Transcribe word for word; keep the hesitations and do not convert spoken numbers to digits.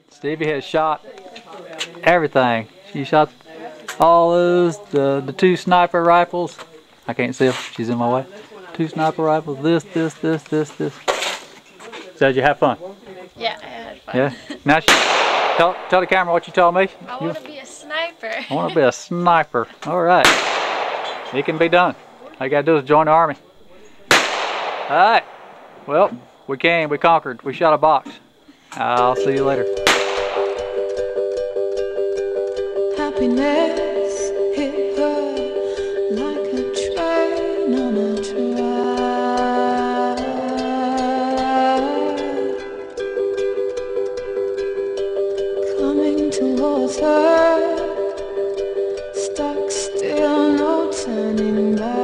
Stevie has shot everything. She shot all those, the, the two sniper rifles. I can't see her, she's in my way. Two sniper rifles, this, this, this, this, this. So did you have fun? Yeah, I had fun. Yeah? Now, she, tell, tell the camera what you told me. I want to be a sniper. I want to be a sniper. All right. It can be done. All you got to do is join the Army. All right. Well, we came, we conquered, we shot a box. I'll see you later. Happiness hit her like a train on a track, coming towards her, stuck still, no turning back.